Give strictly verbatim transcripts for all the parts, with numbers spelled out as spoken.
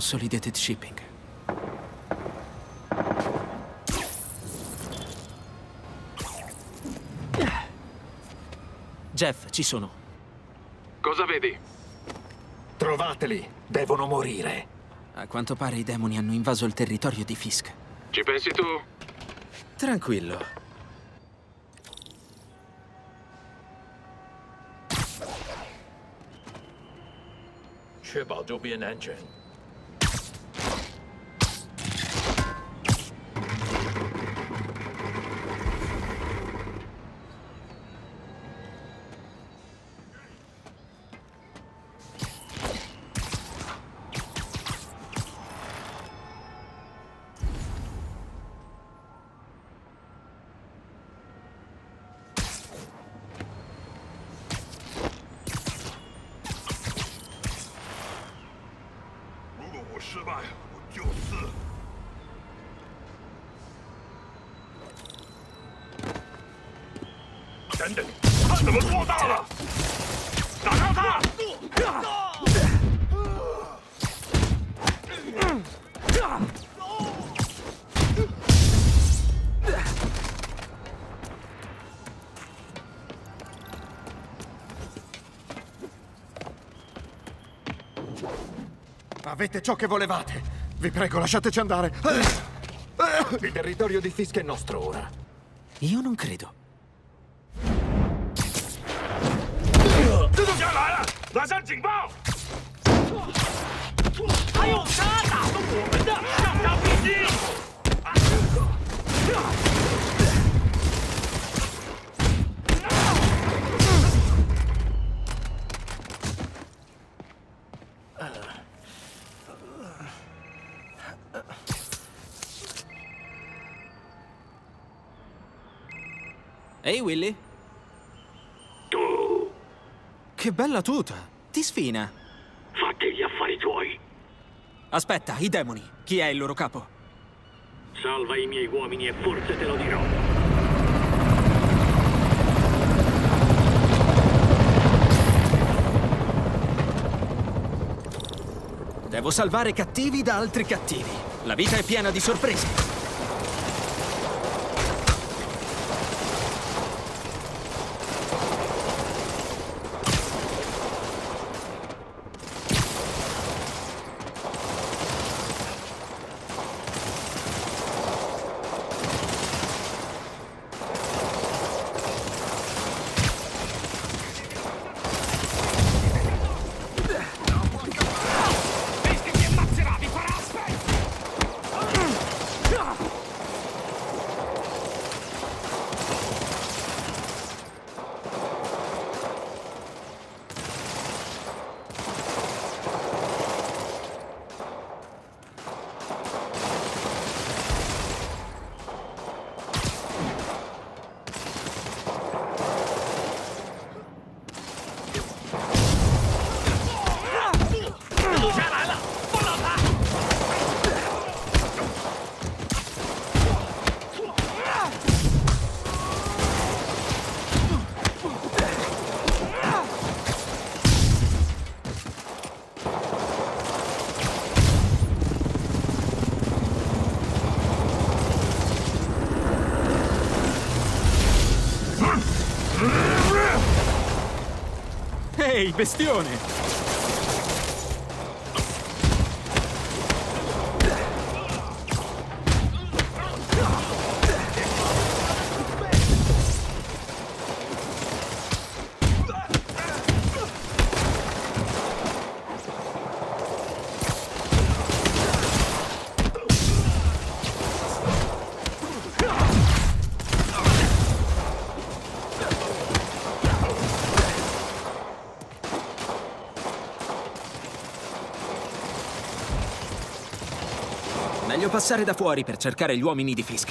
Consolidated Shipping. Jeff, ci sono. Cosa vedi? Trovateli, devono morire. A quanto pare i demoni hanno invaso il territorio di Fisk. Ci pensi tu? Tranquillo. Avete ciò che volevate. Vi prego, lasciateci andare. Il territorio di Fisk è nostro ora. Io non credo. Ehi, Willy? Tu, Che bella tuta! Ti sfina! fatti gli affari tuoi. Aspetta, i demoni. Chi è il loro capo? Salva i miei uomini e forse te lo dirò. Devo salvare cattivi da altri cattivi. La vita è piena di sorprese. Ehi, bestione! Meglio passare da fuori per cercare gli uomini di Fisk.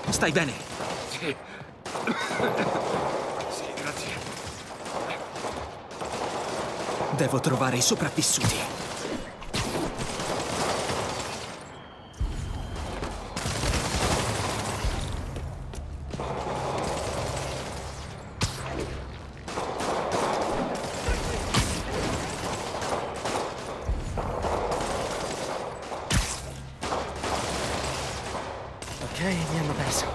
Stai bene? Sì. Sì, grazie. Devo trovare i sopravvissuti. Ok, mi hanno perso.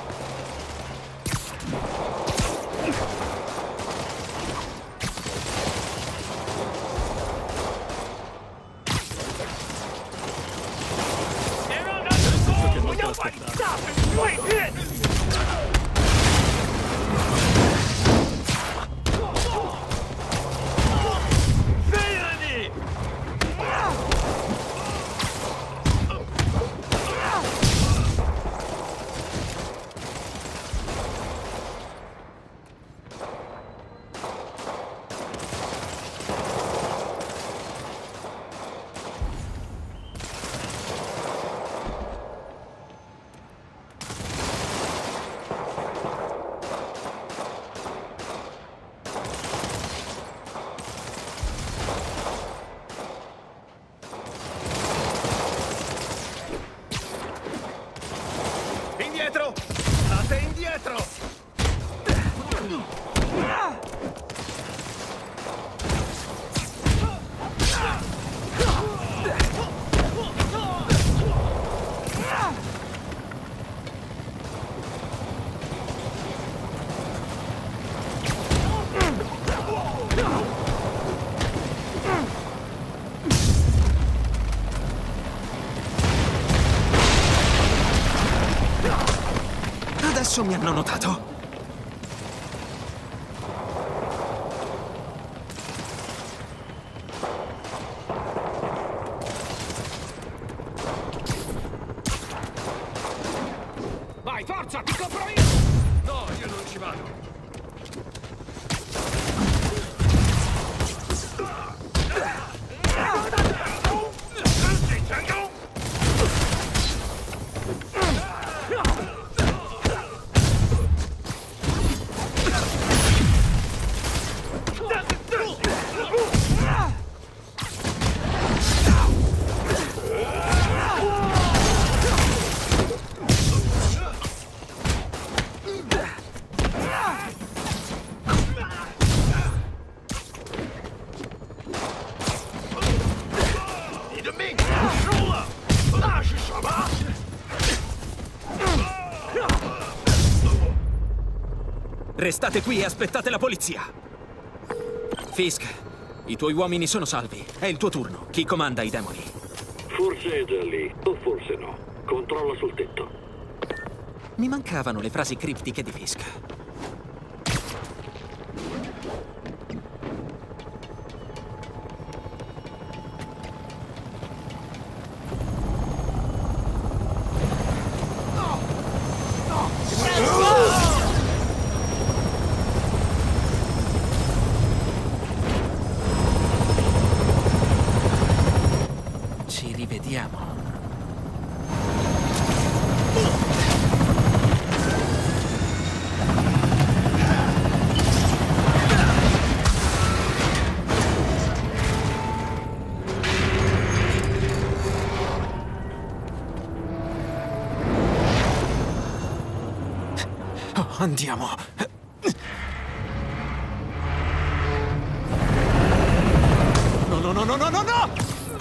Indietro! State indietro! Adesso mi hanno notato. Vai, forza, ti copro io! No, io non ci vado. Restate qui e aspettate la polizia. Fisk, i tuoi uomini sono salvi. È il tuo turno. Chi comanda i demoni? Forse è già lì, o forse no. Controlla sul tetto. Mi mancavano le frasi criptiche di Fisk. Ci rivediamo. Oh, andiamo. No, no, no, no, no, no, no!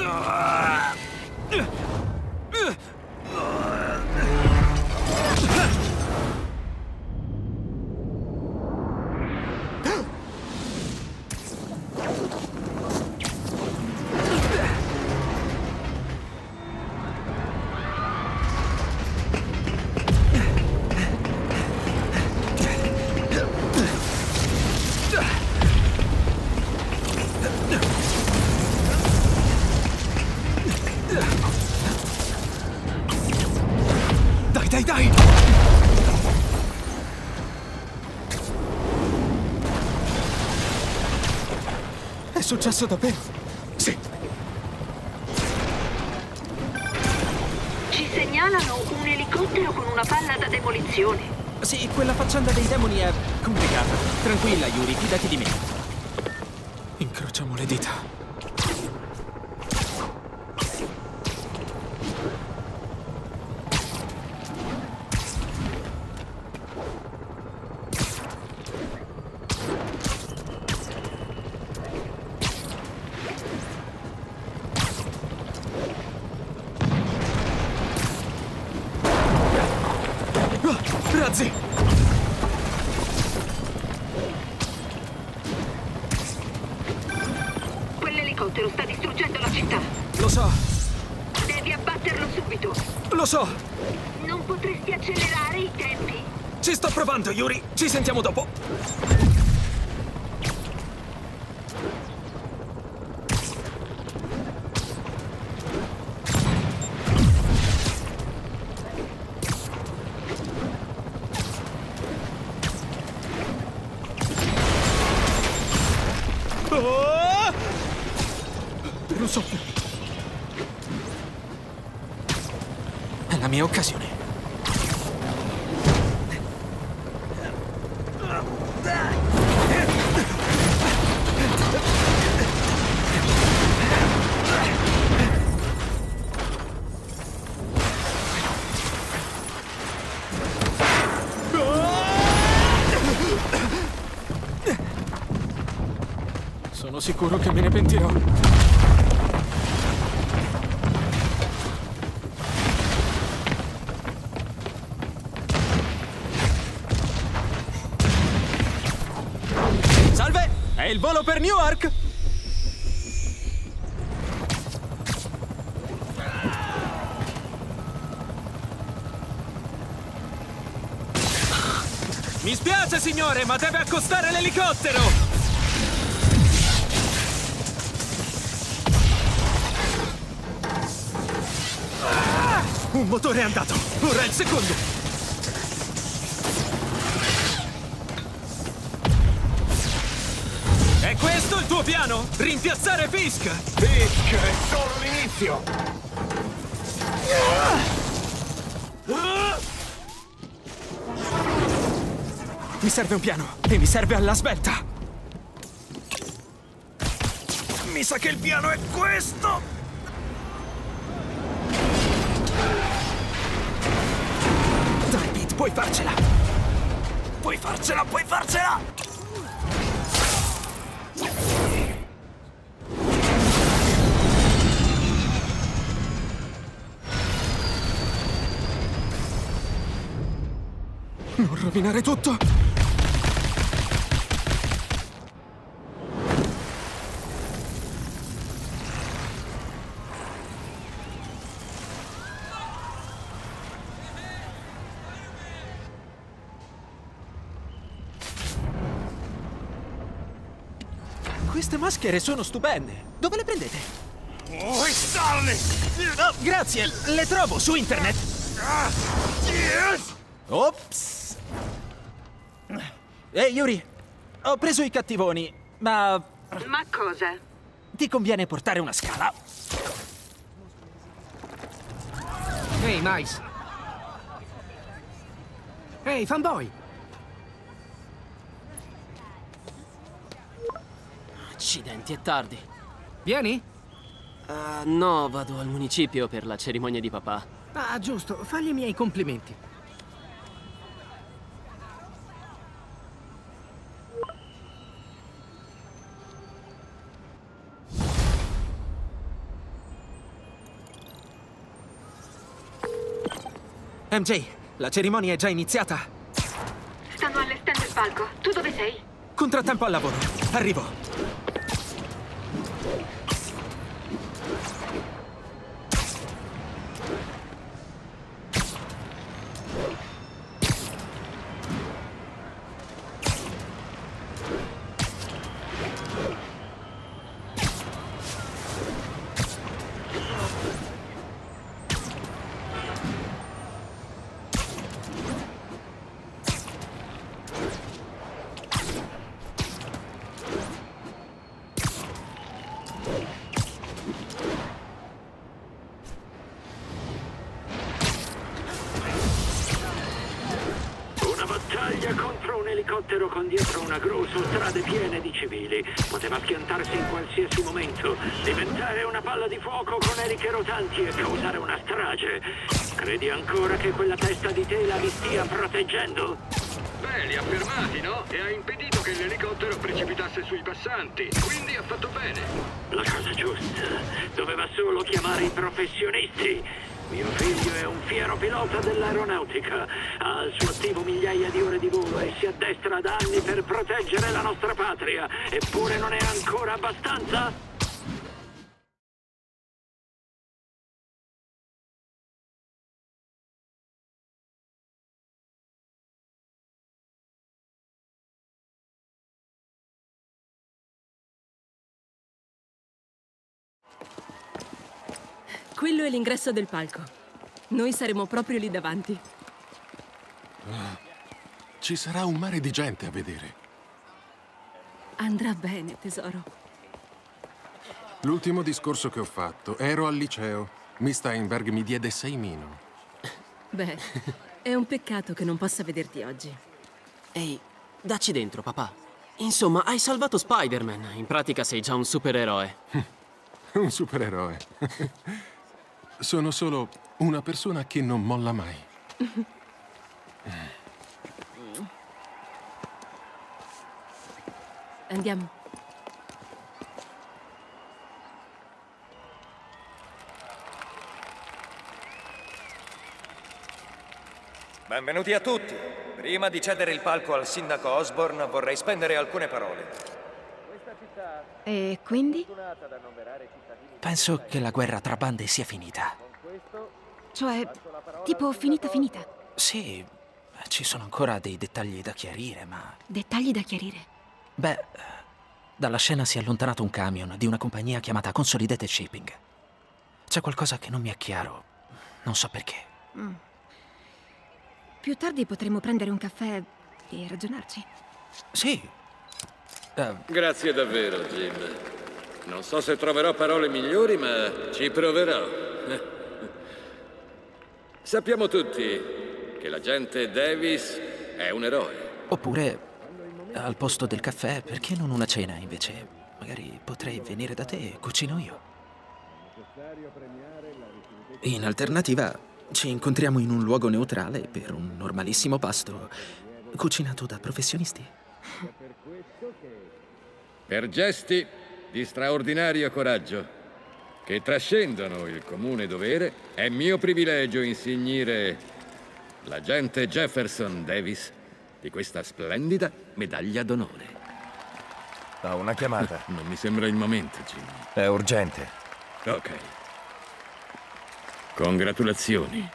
Dai, dai, dai! È successo davvero? Sì. Ci segnalano un elicottero con una palla da demolizione. Sì, quella faccenda dei demoni è complicata. Tranquilla, Yuri, fidati di me. Incrociamo le dita. Razzi! Quell'elicottero sta distruggendo la città. Lo so, Devi abbatterlo subito. lo so! Non potresti accelerare i tempi? Ci sto provando, Yuri! Ci sentiamo dopo! Oh! Lo so. È la mia occasione. Sono sicuro che me ne pentirò. Salve! È il volo per Newark! Mi spiace, signore, ma deve accostare l'elicottero! Un motore è andato! Ora è il secondo! È questo il tuo piano? Rimpiazzare Fisk? Fisk è solo l'inizio! Mi serve un piano e mi serve alla svelta! Mi sa che il piano è questo! Dai, Pete, puoi farcela! Puoi farcela, puoi farcela! Non rovinare tutto! Queste maschere sono stupende. Dove le prendete? Vuoi starli? Oh, grazie, le trovo su internet. Yes! Ops. Ehi, Yuri, ho preso i cattivoni, ma Ma cosa? ti conviene portare una scala? Ehi, Miles. Ehi, fanboy. Accidenti, è tardi. Vieni? Uh, no, vado al municipio per la cerimonia di papà. Ah, giusto. Fagli i miei complimenti. M J, la cerimonia è già iniziata. Stanno allestendo il palco. Tu dove sei? Contrattempo al lavoro. Arrivo. battaglia contro un elicottero con dietro una gru su strade piene di civili. Poteva schiantarsi in qualsiasi momento, diventare una palla di fuoco con eliche rotanti e causare una strage. Credi ancora che quella testa di tela vi stia proteggendo? Beh, li ha fermati, no? E ha impedito che l'elicottero precipitasse sui passanti. Quindi ha fatto bene. La cosa giusta. Doveva solo chiamare i professionisti. Mio figlio è un fiero pilota dell'aeronautica. Ha al suo attivo migliaia di ore di volo e si addestra da anni per proteggere la nostra patria. Eppure non è ancora abbastanza? Quello è l'ingresso del palco. Noi saremo proprio lì davanti. Ah, ci sarà un mare di gente a vedere. Andrà bene, tesoro. L'ultimo discorso che ho fatto, ero al liceo. Miss Steinberg mi diede sei mino. Beh, è un peccato che non possa vederti oggi. Ehi, dacci dentro, papà. Insomma, hai salvato Spider-Man. In pratica sei già un supereroe. Un supereroe. Sono solo una persona che non molla mai. Andiamo. Benvenuti a tutti. Prima di cedere il palco al sindaco Osborne, vorrei spendere alcune parole. E quindi? Penso che la guerra tra bande sia finita. Cioè, tipo finita finita? Sì, ci sono ancora dei dettagli da chiarire, ma... Dettagli da chiarire? Beh, dalla scena si è allontanato un camion di una compagnia chiamata Consolidated Shipping. C'è qualcosa che non mi è chiaro. Non so perché. Mm. Più tardi potremo prendere un caffè e ragionarci. Sì. Uh... Grazie davvero, Jim. Non so se troverò parole migliori, ma ci proverò. Sappiamo tutti che l'agente Davis è un eroe. Oppure, al posto del caffè, perché non una cena invece? Magari potrei venire da te e cucino io. In alternativa, ci incontriamo in un luogo neutrale per un normalissimo pasto cucinato da professionisti. Per gesti di straordinario coraggio che trascendono il comune dovere, è mio privilegio insignire l'agente Jefferson Davis di questa splendida medaglia d'onore. Ho una chiamata. Non mi sembra il momento, Jim. È urgente. Ok. Congratulazioni.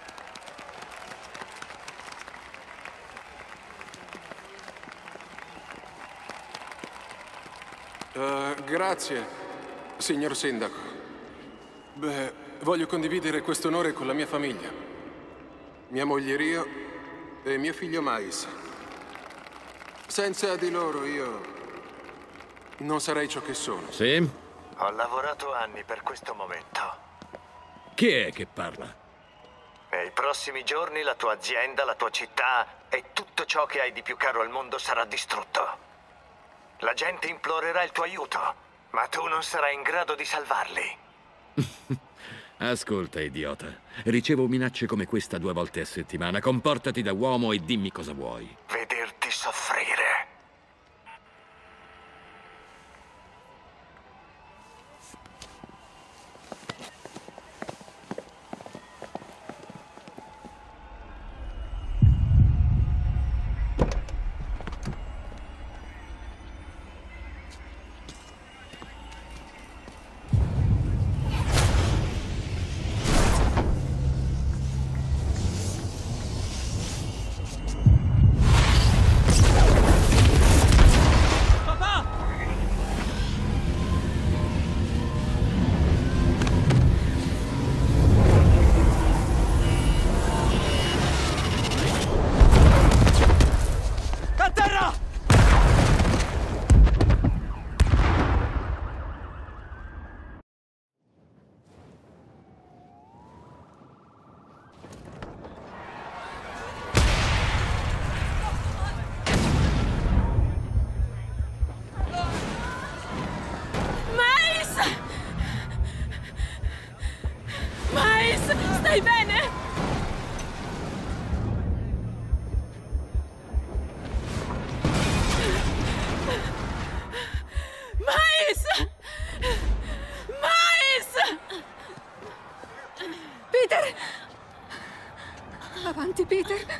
Uh, grazie, signor sindaco. Beh, voglio condividere questo onore con la mia famiglia. Mia moglie Rio e mio figlio Mais. Senza di loro io non sarei ciò che sono. Sì? Ho lavorato anni per questo momento. Chi è che parla? Nei prossimi giorni la tua azienda, la tua città e tutto ciò che hai di più caro al mondo sarà distrutto. La gente implorerà il tuo aiuto, ma tu non sarai in grado di salvarli. Ascolta, idiota. Ricevo minacce come questa due volte a settimana. Comportati da uomo e dimmi cosa vuoi. Vederti soffrire. Peter!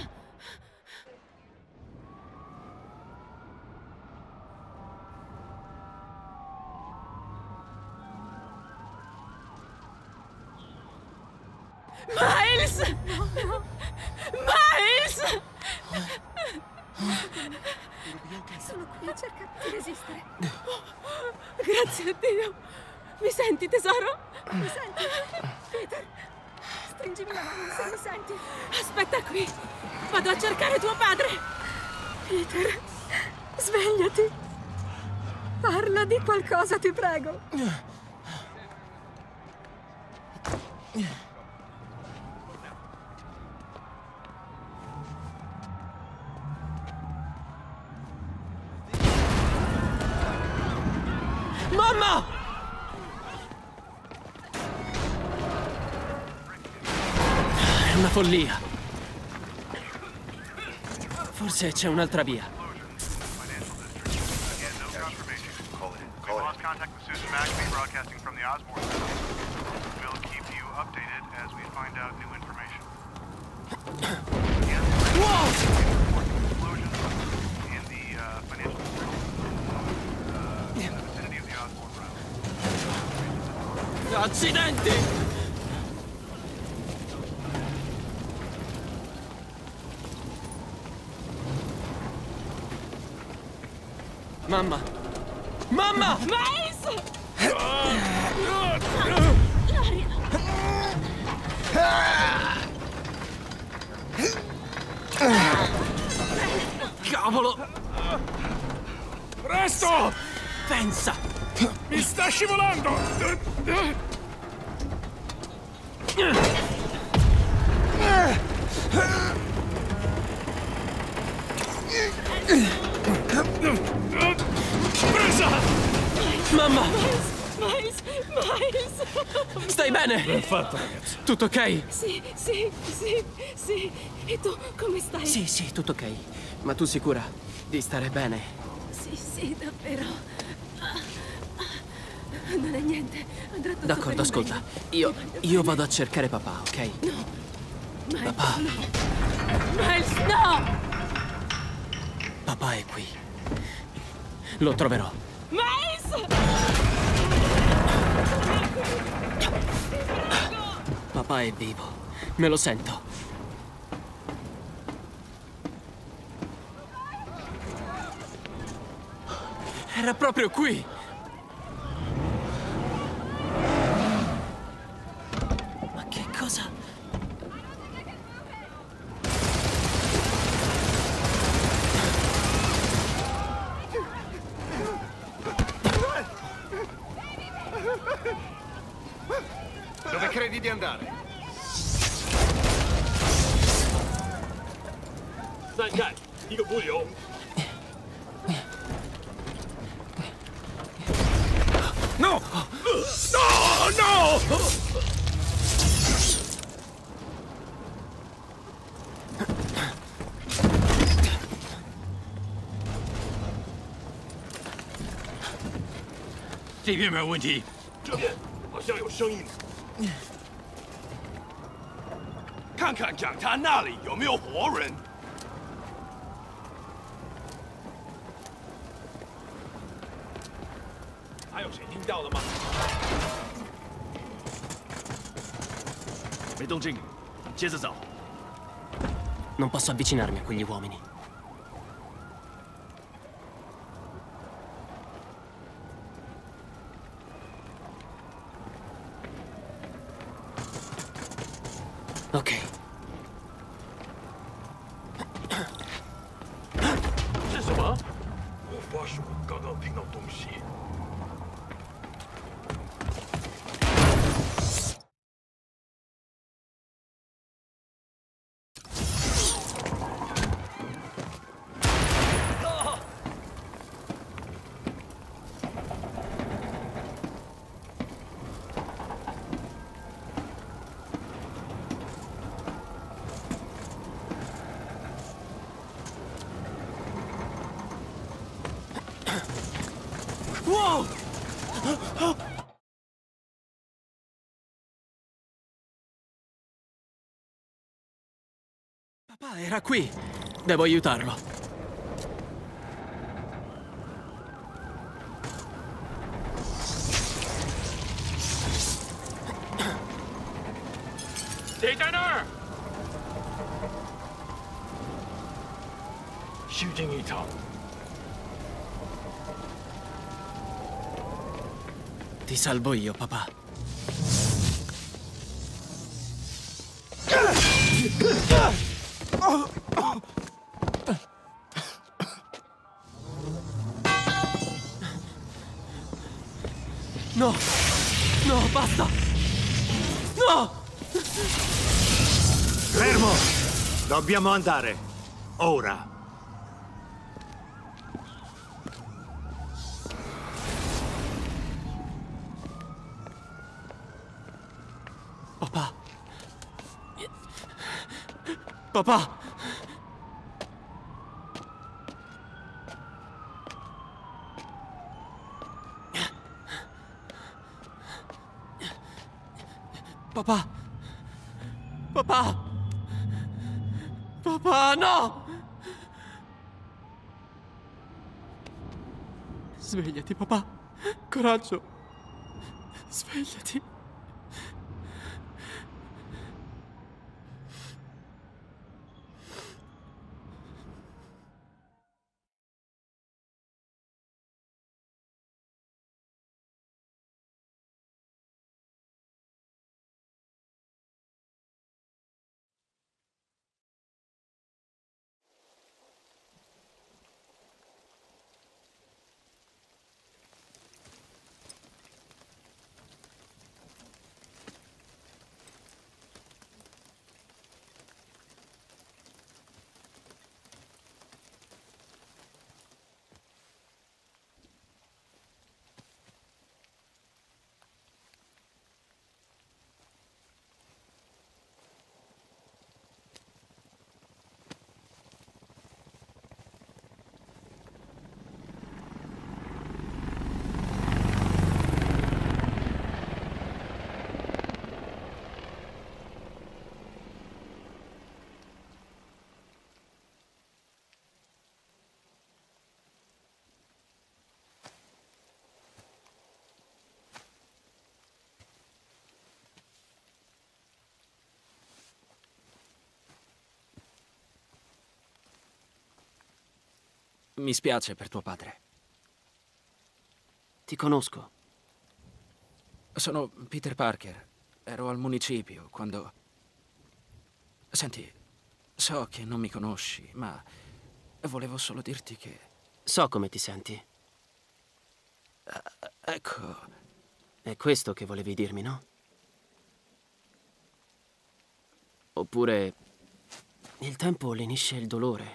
Miles! Miles! Sono qui a cercare di resistere. Grazie a Dio! Mi senti, tesoro? Mi senti? Peter, stringimi la mano se mi senti. Aspetta qui! Vado a cercare tuo padre! Peter, svegliati. Parla di qualcosa, ti prego. Mamma! È una follia. Forse c'è un'altra via. Accidenti! Mamma! Mamma! Miles! Cavolo! Presto! Pensa! Mi sta scivolando! Presa! Mamma! Miles! Miles! Stai bene? Ben fatto, ragazzo. Tutto ok? Sì, sì, sì, sì. E tu come stai? Sì, sì, tutto ok. Ma tu sicura di stare bene? Sì, sì, davvero. Ah, non è niente. Andrà tutto D'accordo, per il ascolta. meglio. Io, Ti voglio io bene. vado a cercare papà, ok? No. Miles, Papà. no. Miles, no! Papà è qui. Lo troverò. Miles! Papà è vivo. Me lo sento. Era proprio qui. Ma che cosa? Dove credi di andare? 再看一个浮流。 No! No! No! “这边没有问题。” 这边好像有声音。看看讲台那里有没有活人。还有谁听到了吗？没动静，接着找。 Non posso avvicinarmi a quegli uomini. Ok. 是什么？我发誓，我刚刚听到东西。 Wow! Papà era qui. Devo aiutarlo. 대단아! 슈징이 타. Ti salvo io, papà. No! No, basta! No! Fermo! Dobbiamo andare. Ora. Papà. Papà. Papà. Papà. Papà, no! Svegliati, papà. Coraggio. Svegliati. Mi spiace per tuo padre. Ti conosco. Sono Peter Parker. Ero al municipio quando... Senti, so che non mi conosci, ma volevo solo dirti che... So come ti senti. Uh, ecco... È questo che volevi dirmi, no? Oppure... il tempo lenisce il dolore.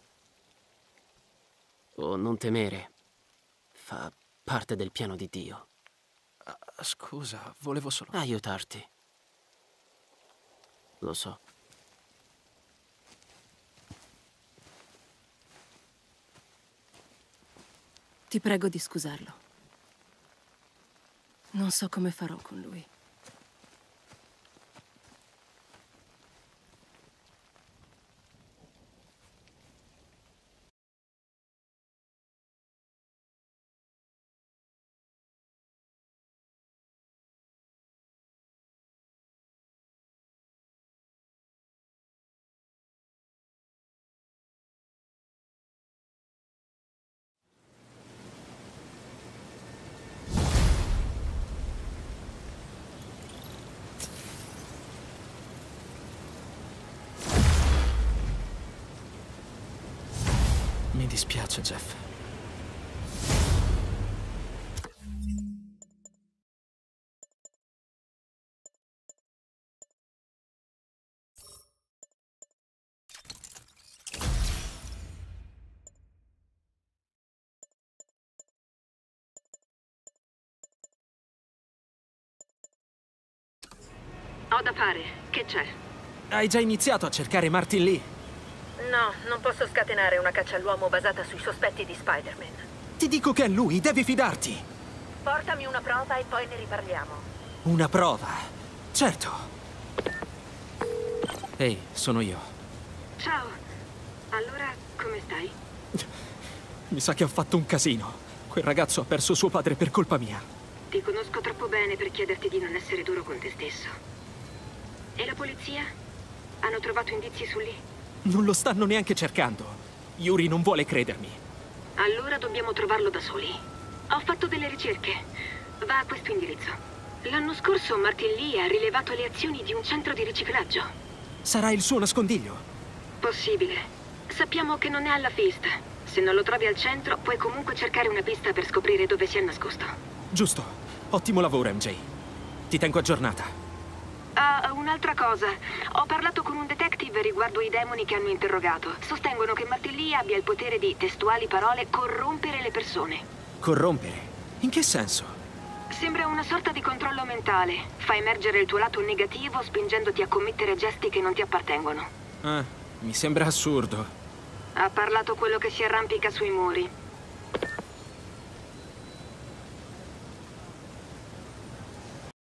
O non temere. Fa parte del piano di Dio. Uh, scusa, volevo solo... aiutarti. Lo so. Ti prego di scusarlo. Non so come farò con lui. Mi dispiace, Jeff. Ho da fare. Che c'è? Hai già iniziato a cercare Martin Lee? No, non posso scatenare una caccia all'uomo basata sui sospetti di Spider-Man. Ti dico che è lui, devi fidarti. Portami una prova e poi ne riparliamo. Una prova? Certo. Ehi, sono io. Ciao. Allora, come stai? Mi sa che ho fatto un casino. Quel ragazzo ha perso suo padre per colpa mia. Ti conosco troppo bene per chiederti di non essere duro con te stesso. E la polizia? Hanno trovato indizi su Lee? Non lo stanno neanche cercando. Yuri non vuole credermi. Allora dobbiamo trovarlo da soli. Ho fatto delle ricerche. Va a questo indirizzo. L'anno scorso Martin Lee ha rilevato le azioni di un centro di riciclaggio. Sarà il suo nascondiglio? Possibile. Sappiamo che non è alla Feast. Se non lo trovi al centro, puoi comunque cercare una pista per scoprire dove si è nascosto. Giusto. Ottimo lavoro, M J. Ti tengo aggiornata. Ah, un'altra cosa. Ho parlato con un detective riguardo i demoni che hanno interrogato. Sostengono che Martin Lee abbia il potere di, testuali parole, corrompere le persone. Corrompere? In che senso? Sembra una sorta di controllo mentale. Fa emergere il tuo lato negativo spingendoti a commettere gesti che non ti appartengono. Ah, mi sembra assurdo. Ha parlato quello che si arrampica sui muri.